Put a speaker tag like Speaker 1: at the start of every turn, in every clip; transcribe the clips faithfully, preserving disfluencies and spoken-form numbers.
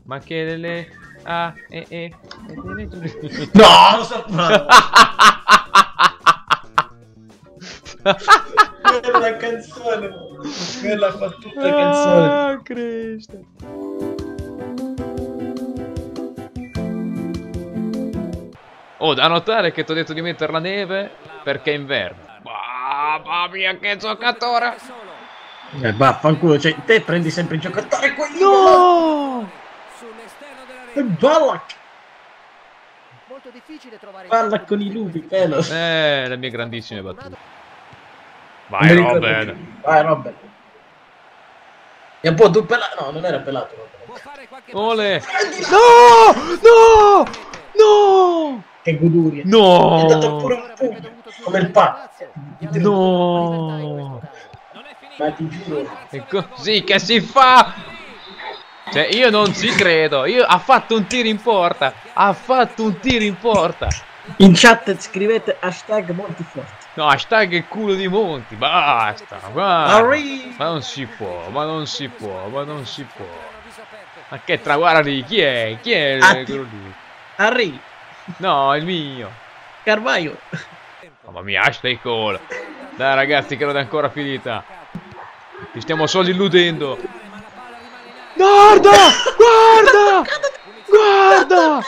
Speaker 1: Ma che le... Ah, e, e...
Speaker 2: No, lo sapevo! Quella canzone! Quella fa tutta canzone!
Speaker 1: Ah, Cristo! Oh, da notare che ti ho detto di mettere la neve perché è inverno. Mamma mia, che giocatore!
Speaker 2: Eh, vaffanculo, cioè, te prendi sempre il giocatore quelli.
Speaker 1: No!
Speaker 2: E Ballack!
Speaker 3: Molto difficile trovare
Speaker 2: Ballack con i lupi, pelo.
Speaker 1: Eh, le mie grandissime battute.
Speaker 2: Non
Speaker 1: Vai,
Speaker 2: mi ricordo
Speaker 1: Robben.
Speaker 2: più. Vai, Robben. E un po' tu pelato. No, non era pelato, Robben.
Speaker 1: Ole! No! No! No!
Speaker 2: Che goduria.
Speaker 1: No!
Speaker 2: È andato pure un pugno. Come il pa.
Speaker 1: No!
Speaker 2: Ma ti giuro.
Speaker 1: È così che si fa! Cioè, io non ci credo. Io ha fatto un tiro in porta. Ha fatto un tiro in porta.
Speaker 2: In chat scrivete hashtag Montiforte.
Speaker 1: No, hashtag il culo di Monti. Basta. Guarda. Ma non si può. Ma non si può. Ma non si può. Ma che tra... Guarda lì. Chi è? Chi è quello lì?
Speaker 2: Harry.
Speaker 1: No, il mio.
Speaker 2: Carvaio.
Speaker 1: Mamma mia, hashtag call. Dai ragazzi, che non è ancora finita. Ci stiamo solo illudendo. Guarda! Guarda! Guarda!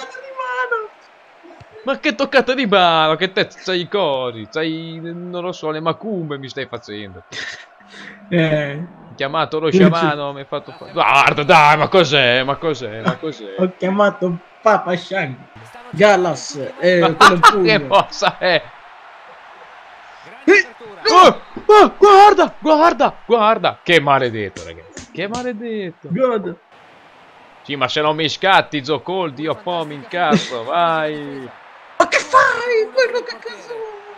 Speaker 1: Ma che toccata di mano, che te c'hai i cosi, c'hai, non lo so, le macumbe mi stai facendo.
Speaker 2: Eh.
Speaker 1: Ho chiamato lo sciamano, mi hai fatto fare... Guarda, dai, ma cos'è, ma cos'è, ma cos'è?
Speaker 2: Ho chiamato Papa Shang. Gallas, eh, quello pugno.
Speaker 1: Che mossa è? Oh, oh, guarda, guarda, guarda. Che maledetto, ragazzi, che maledetto.
Speaker 2: God.
Speaker 1: Sì, ma se non mi scatti, Zocol, Dio po' mi incazzo, vai.
Speaker 2: Ma che fai? Quello che cazzo?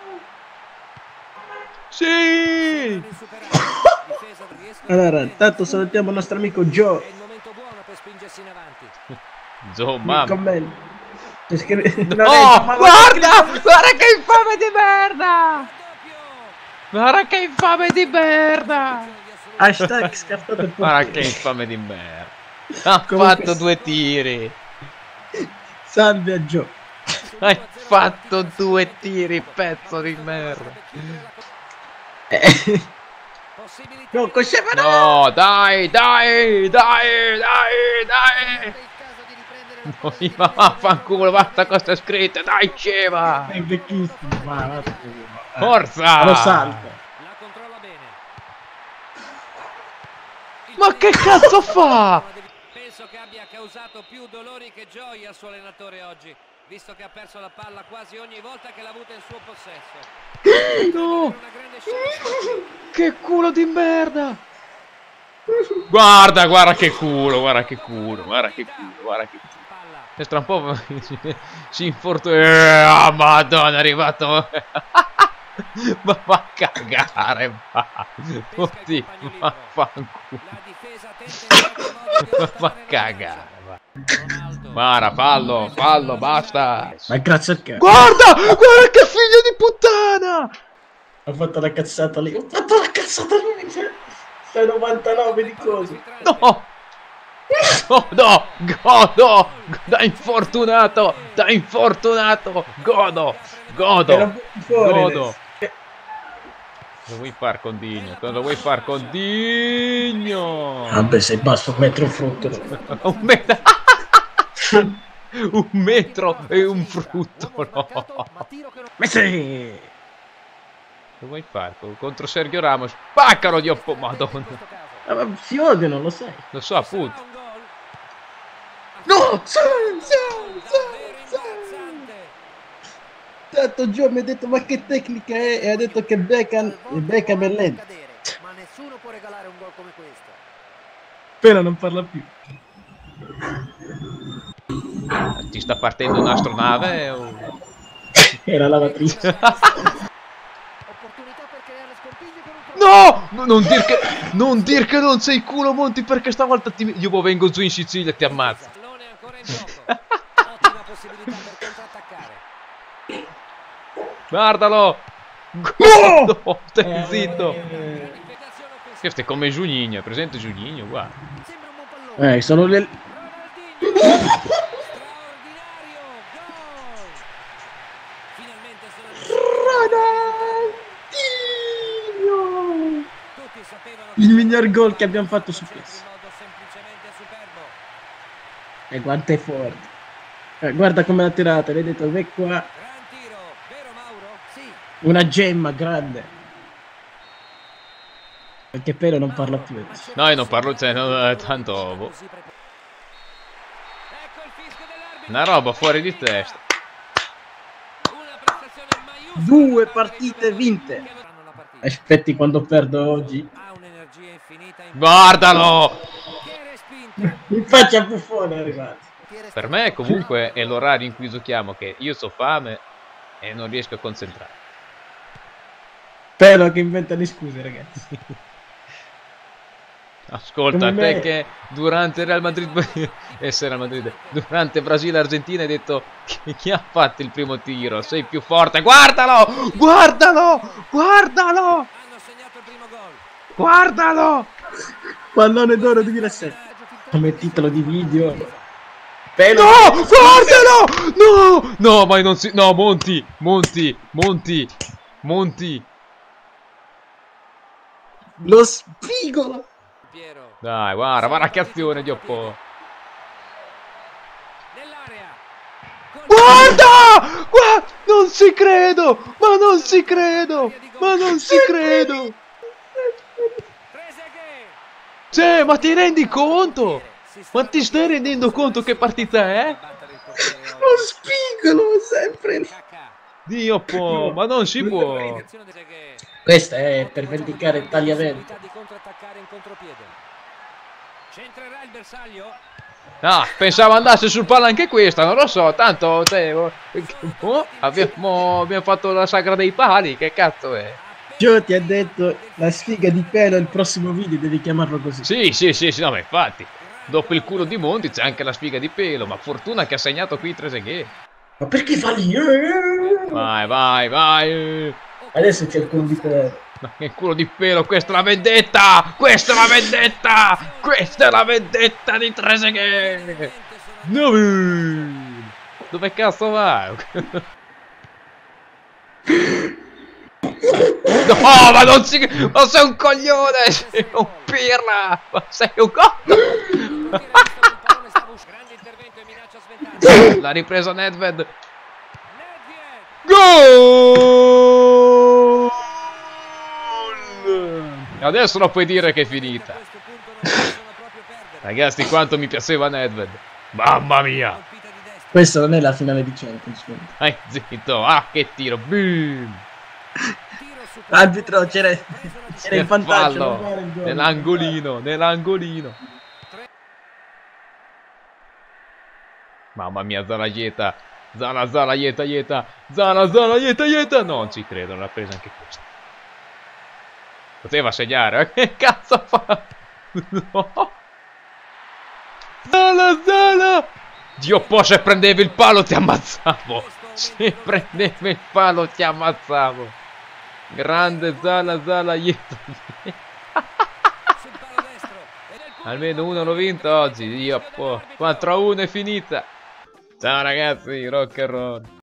Speaker 1: Sì!
Speaker 2: Allora, intanto salutiamo il nostro amico Joe.
Speaker 1: Joe, mamma.
Speaker 2: Commento. No,
Speaker 1: oh, guarda! Guarda che infame di merda! Guarda che infame di merda!
Speaker 2: Hashtag scartato.
Speaker 1: Guarda che infame di merda! Ha
Speaker 2: Comunque
Speaker 1: fatto due tiri!
Speaker 2: Salve a Joe!
Speaker 1: Hai fatto due tiri, pezzo di merda!
Speaker 2: Eh. No, cos'è?
Speaker 1: No, dai, dai, dai, dai, dai! No, ma vaffanculo, basta cosa scritte, dai, Ceva!
Speaker 2: È vecchissimo, ma
Speaker 1: forza!
Speaker 2: Lo salta!
Speaker 1: Ma che cazzo fa?
Speaker 3: Penso che abbia causato più dolori che gioia al suo allenatore oggi, visto che ha perso la palla quasi ogni volta che l'ha avuta in suo possesso.
Speaker 1: No! Che culo di merda! Guarda, guarda che culo, guarda che culo, guarda che culo, guarda che culo. E tra un po' si infortuna. Eh, oh, madonna, è arrivato. Ma va a cagare, va. Oddio, ma fanculo. Ma va a cagare, va. Guarda, fallo, fallo, basta.
Speaker 2: Ma grazie al cazzo.
Speaker 1: Guarda, guarda che figlio di puttana.
Speaker 2: Ho fatto la cazzata lì. Ho fatto la cazzata lì. Sei novantanove di cose.
Speaker 1: No. Oh, no, godo, da infortunato, da infortunato, godo, godo, godo. Cosa vuoi far con Digno? Cosa vuoi far con Digno?
Speaker 2: Vabbè, sei basso un metro frutto.
Speaker 1: Un metro, un metro e un frutto, no.
Speaker 2: Ma sì.
Speaker 1: Cosa vuoi fare contro Sergio Ramos? Spaccalo, Dio, oh, madonna.
Speaker 2: Ah, ma si odiano, lo sai.
Speaker 1: Lo so, appunto.
Speaker 2: No! Sì, sì, sì, sì. Tanto Gio mi ha detto ma che tecnica è e ha detto che Beckham, Beckham è lento.
Speaker 3: Ma nessuno può regalare un gol come questo.
Speaker 2: Però non parla più.
Speaker 1: Ti sta partendo un'astronave o...
Speaker 2: Era lavatrice.
Speaker 1: No! Non dir che non dir che non sei culo, Monti, perché stavolta ti... io vengo giù in Sicilia e ti ammazzo. Guardalo! No! No, stai zitto. Questo è come Giuninho, è presente Giuninho, guarda.
Speaker 2: Eh, sono le...
Speaker 3: Straordinario gol! Finalmente sono
Speaker 2: Ronaldinho!
Speaker 3: tutti sapevano
Speaker 2: Il miglior gol che abbiamo fatto su questo.
Speaker 3: in modo semplicemente superbo.
Speaker 2: E quanto è forte. Eh, guarda come l'ha tirata, vedete, è qua.
Speaker 3: Gran tiro, vero Mauro? Sì.
Speaker 2: Una gemma grande. Perché Pelo non parla più adesso.
Speaker 1: No, io non parlo, cioè, no, eh, tanto... boh.
Speaker 3: Ecco il fischio dell'arbitro.
Speaker 1: Una roba fuori di testa.
Speaker 3: Una prestazione maiuscola
Speaker 2: Due
Speaker 3: da parte
Speaker 2: partite
Speaker 3: dei
Speaker 2: vinte.
Speaker 3: che vorranno la partita.
Speaker 2: Aspetti quando perdo oggi.
Speaker 3: Ha un'energia infinita in
Speaker 1: Guardalo!
Speaker 3: che respinta.
Speaker 2: Mi faccia buffone arrivati.
Speaker 1: Per me comunque è l'orario in cui giochiamo che io so fame e non riesco a concentrare.
Speaker 2: Pelo che inventa le scuse, ragazzi.
Speaker 1: Ascolta,
Speaker 2: Come
Speaker 1: te
Speaker 2: me.
Speaker 1: che durante Real Madrid e se Real Madrid durante Brasile Argentina hai detto chi, chi ha fatto il primo tiro? Sei più forte. Guardalo! Guardalo! Guardalo!
Speaker 3: Hanno segnato il primo gol.
Speaker 1: Guardalo!
Speaker 2: Pallone d'oro duemilasette. Come titolo di video. Pelo.
Speaker 1: No! Guardalo! No! No, ma non si... No, Monti! Monti! Monti! Monti!
Speaker 2: Lo spigolo.
Speaker 3: Piero.
Speaker 1: Dai, guarda, guarda che azione di Oppo.
Speaker 3: Nell'area.
Speaker 1: Guarda! Guarda! Non ci credo! Ma non ci credo! Ma non ci credo!
Speaker 3: Trezeguet.
Speaker 1: Cioè, ma ti rendi conto? Ma ti stai rendendo conto che partita è?
Speaker 3: Battere il portiere oggi.
Speaker 2: Lo spigolo, sempre.
Speaker 3: Kaká.
Speaker 1: Dio po', ma non si può.
Speaker 3: Azione di Trezeguet.
Speaker 2: Questa è per vendicare il tagliamento.
Speaker 3: Possibilità di contrattaccare in contropiede. Centrerà il bersaglio.
Speaker 1: Ah, pensavo andasse sul palla anche questa, non lo so, tanto cioè, oh, oh, abbiamo, abbiamo fatto la sagra dei pali, che cazzo è?
Speaker 2: Gio ti ha detto la sfiga di Pelo, il prossimo video devi chiamarlo così.
Speaker 1: Sì, sì, sì, sì, no, ma infatti, dopo il culo di Monti c'è anche la sfiga di Pelo, ma fortuna che ha segnato qui Trezeguet.
Speaker 2: Ma perché fa lì? Eh!
Speaker 1: Vai, vai, vai.
Speaker 2: Adesso c'è il culo di Pelo.
Speaker 1: Ma che culo di Pelo, questa è la vendetta! Questa è la vendetta! Questa è la vendetta di Trezeguet! No! Dove cazzo va? No, ma non si... Ma sei un coglione! Sei un pirla! Ma sei un co...
Speaker 3: Grande intervento e minaccia sventata.
Speaker 1: La ripresa Nedved.
Speaker 3: Nedved.
Speaker 1: Gol! Adesso lo puoi dire che è finita.
Speaker 3: A questo punto non possono proprio perdere.
Speaker 1: Ragazzi, quanto mi piaceva Nedved. Mamma mia!
Speaker 3: Colpita di destra.
Speaker 2: Questa non è la finale di Champions. quindi.
Speaker 1: Dai, zitto. Ah, che tiro. Boom!
Speaker 3: Tiro su
Speaker 2: Arbitro, c'era c'era il vantaggio. non
Speaker 1: Fallo.
Speaker 2: fare il gol.
Speaker 1: Nell'angolino, nell'angolino. Mamma mia, Zala Ieta. Zala, Zala, Ieta, Ieta. Zala, Zala, Ieta, Ieta. Non ci credo, non l'ha presa anche questa. Poteva segnare, eh? Che cazzo fa? No. Zala, Zala. Dio po', se prendevi il palo ti ammazzavo. Se prendevi il palo ti ammazzavo. Grande Zala, Zala, Ieta.
Speaker 3: sul palo destro. E nel punto
Speaker 1: Almeno uno l'ho vinto oggi. Dio po'. quattro a uno è finita. Ciao ragazzi, rock and roll.